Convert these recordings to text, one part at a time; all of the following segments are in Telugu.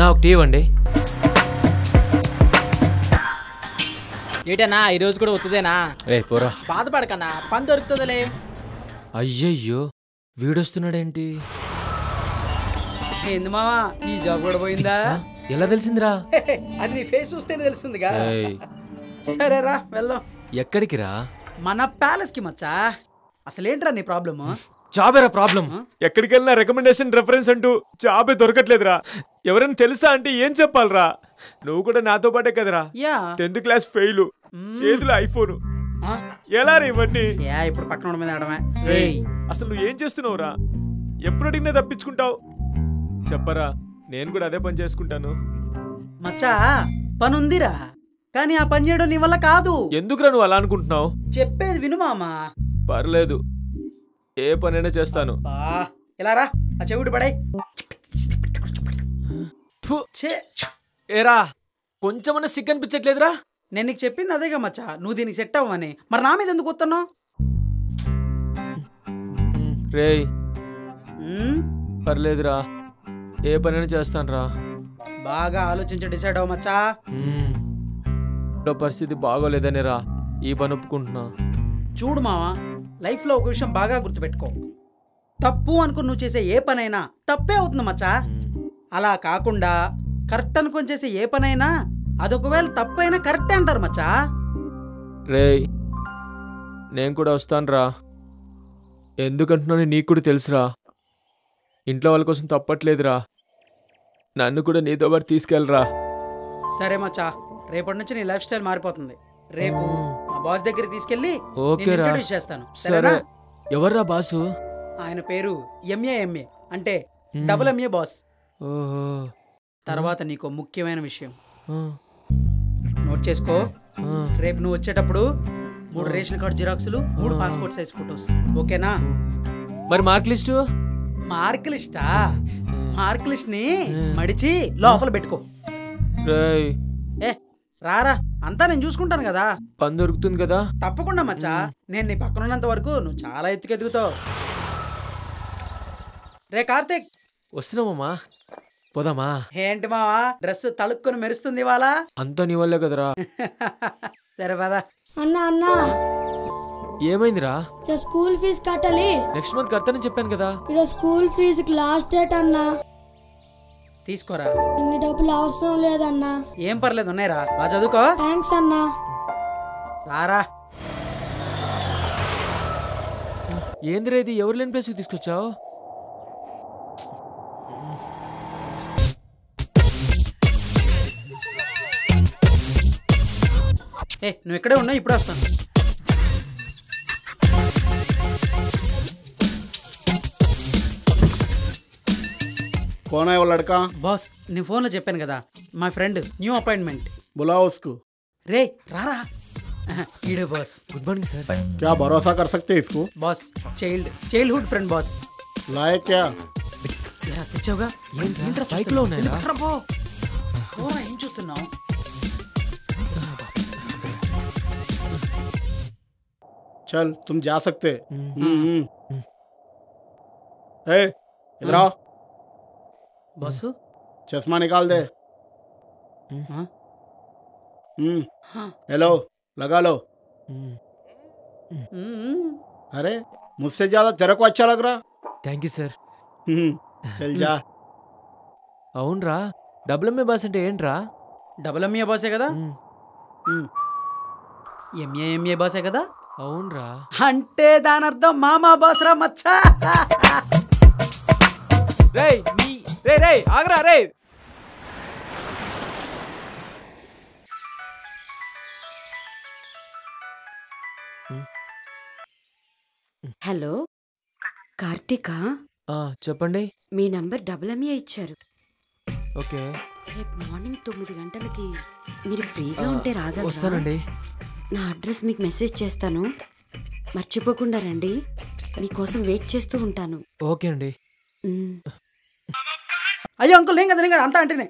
అన్నా ఒక టీ ఇవ్వండి. ఏటన్నా ఈరోజు కూడా వస్తుందేనా? పోరా, బాధపడకన్నా, పని దొరుకుతుందిలే. అయ్యయ్యో వీడొస్తున్నాడేంటి? ఏంది మావా, ఈ జాబ్ కూడా పోయిందా? ఎలా తెలిసిందిరా? అది నీ ఫేస్ చూస్తేనే తెలుస్తుందిగా. సరేరా వెళ్దాం. ఎక్కడికి రా? మన ప్యాలెస్ కి మచ్చా. అసలేంట్రా నీ ప్రాబ్లమ్? జాబేరా ప్రాబ్లం. ఎక్కడికి వెళ్ళినా రికమెండేషన్ రెఫరెన్స్ అంటూ జాబే దొరకట్లేదురా. ఎవరైనా తెలుసా అంటే ఏం చెప్పాలరా? నువ్వు కూడా నాతో పాటే కదరా 10th క్లాస్ ఫెయిల్, చేతిలో ఐఫోన్. ఎలా రా ఇవన్నీ? ఇప్పుడు పక్కన మీద ఆడమే. అసలు నువ్వు ఏం చేస్తున్నావురా? ఎప్పుడు అడిగినా తప్పించుకుంటావు. చెప్పరా, నేను కూడా అదే పని చేసుకుంటాను. మచ్చా పని ఉందిరా, కానీ ఆ పని చేయడం నీ వల్ల కాదు. ఎందుకురా నువ్వు అలా అనుకుంటున్నావు? చెప్పేది విను మామా. పర్లేదు, ఏ పనైనా చేస్తాను. ఇలా రా, ఆ చెవిటి పడే. ఏరా, కొంచెమన్నా సిగ్గు అనిపించట్లేదురా? నేను నీకు చెప్పింది అదేగా మచ్చా, నువ్వు దీనికి సెట్ అవ్వని. మరి నా మీద ఎందుకు వస్తున్నావు? రేయ్ పర్లేదురా, ఏ పనైనా చేస్తాను రా. బాగా ఆలోచించి డిసైడ్ అవ్వ మచ్చా. పరిస్థితి బాగోలేదనే రా ఈ పని ఒప్పుకుంటున్నా. చూడు మావా, లైఫ్లో ఒక విషయం బాగా గుర్తుపెట్టుకో. తప్పు అనుకుని నువ్వు చేసే ఏ పనైనా తప్పే అవుతుంది మచ్చా. అలా కాకుండా కరెక్ట్ అనుకుని చేసే ఏ పనైనా అదొకవేళ తప్పైనా కరెక్టే అంటారు మచ్చా. రేయ్ నేను కూడా వస్తాను రా. ఎందుకంటున్నాను నీకు కూడా తెలుసురా. ఇంట్లో వాళ్ళ కోసం తప్పట్లేదురా. నన్ను కూడా నీతో పాటు తీసుకెళ్ళరా. సరే మచ్చా, రేపటి నుంచి నీ లైఫ్ స్టైల్ మారిపోతుంది. రేపు మా బాస్ దగ్గర తీసుకెళ్ళి ఇంట్రడ్యూస్ చేస్తాను. సరేనా? ఎవర్రా బాసు? ఆయన పేరు ఎంఏ అంటే డబుల్ ఎంఏ బాస్. తర్వాత నీకు ముఖ్యమైన విషయం నోట్ చేసుకో. రేపు నువ్వు వచ్చేటప్పుడు 3 రేషన్ కార్డు జిరాక్సులు, 3 పాస్పోర్ట్ సైజ్ ఫొటోస్. ఓకేనా? మరి మార్క్ లిస్టు? మార్క్ లిస్టా? మార్క్ లిస్ట్ ని మడిచి లోపల పెట్టుకో. రారా, అంతా నేను చూసుకుంటాను కదా. పని దొరుకుతుంది కదా? తప్పకుండా మచ్చా, నేను నీ పక్కన ఉన్నంత వరకు నువ్వు చాలా ఎత్తుకెదుగుతావు. రే కార్తీక్, వస్తున్నామమ్మా, పోదామా? ఏంటి మావా డ్రెస్ తలుక్కుని మెరుస్తుంది ఇవాళ? అంతా నీ వల్లే కదరా. సరే పదా. అన్నా అన్నా, ఏమైందిరా? స్కూల్ ఫీజు కట్టాలి. నెక్స్ట్ మంత్ కడతానని చెప్పాను కదా. ఇలా స్కూల్ ఫీజుకి లాస్ట్ డేట్ అన్నా. తీసుకోరా. ఇన్ని డబ్బులు అవసరం లేదన్నా. ఏం పర్లేదు, ఉన్నాయిరా, బాగా చదువుకో. థ్యాంక్స్ అన్నా. రారా. ఏందిరా ఇది, ఎవరు లేని ప్లేస్కి తీసుకొచ్చావు? నువ్వు ఇక్కడే ఉన్నావు, ఇప్పుడే వస్తాను. कौन है वो लड़का? బాస్, నేను ఫోన్లో చెప్పాను కదా, మా ఫ్రెండ్, న్యూ అపాయింట్మెంట్. बुलाओ उसको. రే రారా. ఈడే బాస్. Good morning sir. क्या भरोसा कर सकते हैं इसको? Boss, childhood friend boss. लाए क्या? తెచ్చావుగా? బైక్ లో ఉన్నాయా? ఏం చూస్తున్నావు? चल तुम जा सकते. इधर आओ. బాసు, चश्मा निकाल दे. हेलो, लगा लो. अरे मुझसे ज्यादा तेरे को अच्छा लग रहा. Thank you sir. चल जा. అవునరా, డబుల్ ఎంఏ బాస్ అంటే ఏంట్రా? డబుల్ ఎంఏ బాసే కదా. ఎంఏ బాసే కదా. అవునరా, అంటే దాని అర్థం మామా బాస్ రా మచ్చా. ఆగరా రే. హలో కార్తీకా? చెప్పండి. మీ నంబర్ డబుల్ ఎంఏ ఇచ్చారు. ఓకే, రేపు మార్నింగ్ 9 గంటలకి మీరు ఫ్రీగా ఉంటే రాగలరా? వస్తానండి. నా అడ్రస్ మీకు మెసేజ్ చేస్తాను, మర్చిపోకుండా రండి. మీకోసం వెయిట్ చేస్తూ ఉంటాను. ఓకే అండి. అయ్యో అంకుల్, నేను కదా అంతా అంటేనే.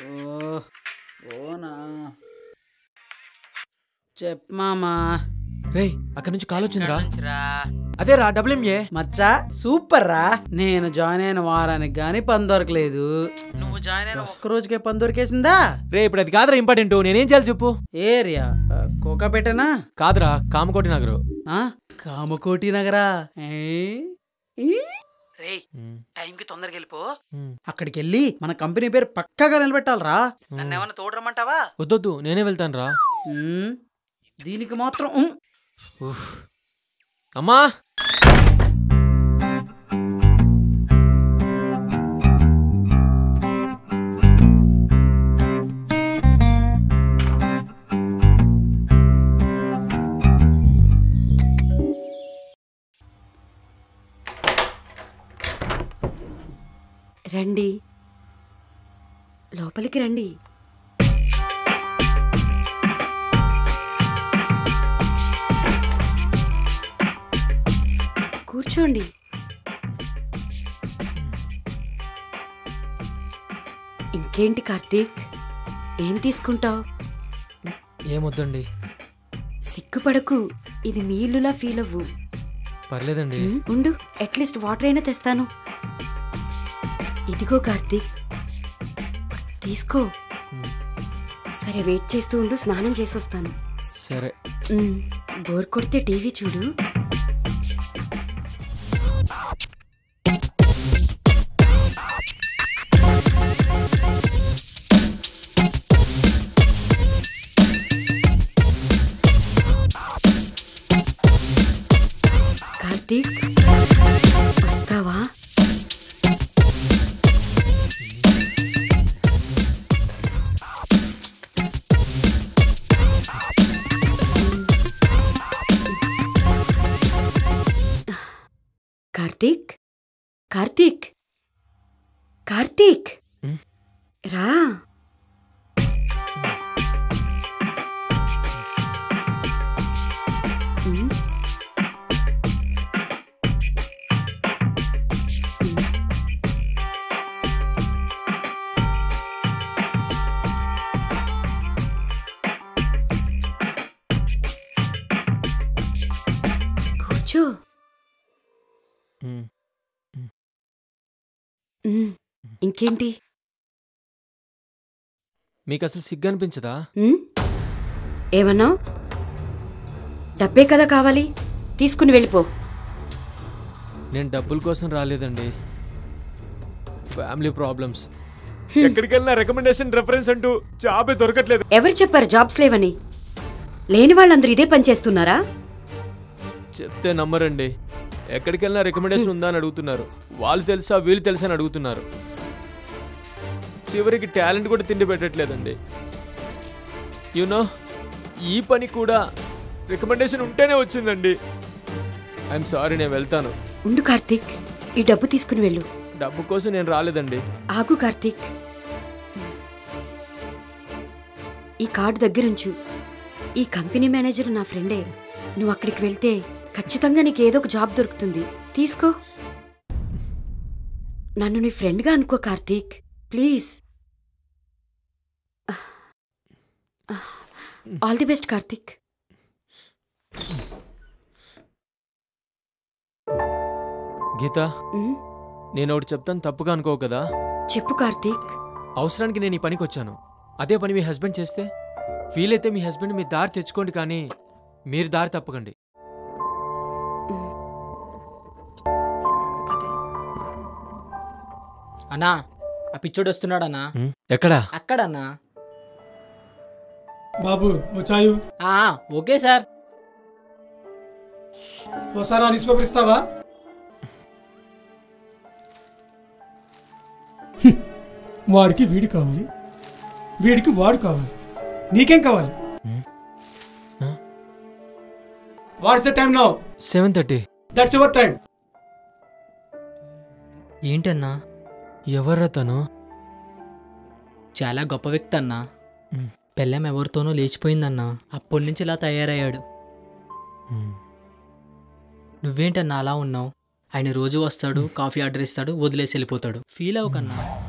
ఓనా చెప్పు మామా. రే అక్కడ నుంచి కాల్ వచ్చిందిరా. నుంచిరా. అదే రా WMA. మచ్చా సూపర్ రా. నేను జాయిన్ అయిన వారానికి గానీ పని దొరకలేదు, నువ్వు జాయిన్ అయిన ఒక్క రోజుకే పని దొరికేసిందా? రే ఇప్పుడు అది కాదురా ఇంపార్టెంట్, నేనేం చేయాలి చెప్పు. ఏరియా కోకాపేటనా? కాదురా కామకోటి నగరు. కామకోటి నగరా? రే టైంకి తొందరగా వెళ్ళిపో. అక్కడికి వెళ్ళి మన కంపెనీ పేరు పక్కాగా నిలబెట్టాలరా. నన్ను ఏమన్నా తోడరమ్మంటావా? వద్దొద్దు నేనే వెళ్తాను రా. దీనికి మాత్రం అమ్మా రండి, లోపలికి రండి. కూర్చోండి. ఇంకేంటి కార్తీక్, ఏం తీసుకుంటావు? ఏమొద్దండి. సిగ్గుపడకు, ఇది మీ ఇల్లులా ఫీల్ అవ్వు. పర్లేదండి. ఉండు, అట్లీస్ట్ వాటర్ అయినా తెస్తాను. ఇదిగో కార్తీక్, తీసుకో. సరే వెయిట్ చేస్తూ ఉండు, స్నానం చేసొస్తాను. సరే. బోర్ కొడితే టీవీ చూడు. కార్తీక్ వస్తావా? కార్తీక్, కార్తీక్, కార్తీక్ రా. కూర్చో. ఇంకేంటి? మీకు అసలు సిగ్గు అనిపించదా? ఏమన్నా? డబ్బే కదా కావాలి, తీసుకుని వెళ్ళిపో. నేను డబ్బుల కోసం రాలేదండి, ఫ్యామిలీ ప్రాబ్లమ్స్. ఎక్కడికి వెళ్ళినా రికమెండేషన్ రెఫరెన్స్ అంటూ జాబే దొరకట్లేదు. ఎవరు చెప్పారు జాబ్స్ లేవని? లేని వాళ్ళందరూ ఇదే పని చేస్తున్నారా? చెప్తే నమ్మరండి. ఎక్కడికి వెళ్ళినా రికమెండేషన్ ఉందా అని అడుగుతున్నారు. వాళ్ళు తెలుసా వీళ్ళు తెలుసా అని అడుగుతున్నారు. చివరికి టాలెంట్ కూడా తిండి పెట్టట్లేదండి. యూనో ఈ పని కూడా రికమెండేషన్ ఉంటేనే వచ్చిందండి. ఐఎమ్ సారీ, నేను వెళ్తాను. ఉండు కార్తీక్, ఈ డబ్బు తీసుకుని వెళ్ళు. డబ్బు కోసం నేను రాలేదండి. ఆగు కార్తీక్, ఈ కార్డు దగ్గరుంచు. ఈ కంపెనీ మేనేజర్ నా ఫ్రెండే. నువ్వు అక్కడికి వెళ్తే ఖచ్చితంగా నీకు ఏదో ఒక జాబ్ దొరుకుతుంది. తీసుకో. నన్ను నీ ఫ్రెండ్గా అనుకో Karthik, please. All the best Karthik. Geetha, నేను ఒకటి చెప్తాను, తప్పుగా అనుకోవు కదా? చెప్పు కార్తీక్. అవసరానికి నేను ఈ పనికి వచ్చాను. అదే పని మీ హస్బెండ్ చేస్తే, వీలైతే మీ హస్బెండ్ మీ దారి తెచ్చుకోండి, కానీ మీరు దారి తప్పకండి. అన్నా, ఆ పిచ్చోడు వస్తున్నాడన్నా. ఎక్కడా? అక్కడన్నా. బాబు వచ్చాయు. Okay sir. ఒకసారి న్యూస్ పేపర్ ఇస్తావా? వాడికి వీడు కావాలి, వీడికి వాడు కావాలి. నీకేం కావాలి? What's the time now? 7:30. That's your time. ఏంటన్నా? ఎవర్రా తను? చాలా గొప్ప వ్యక్తి అన్నా. పెళ్ళం ఎవరితోనో లేచిపోయిందన్నా, అప్పటి నుంచి ఇలా తయారయ్యాడు. నువ్వేంటన్నా అలా ఉన్నావు? ఆయన రోజు వస్తాడు, కాఫీ ఆర్డర్ ఇస్తాడు, వదిలేసి వెళ్ళిపోతాడు. ఫీల్ అవ్వకన్నా.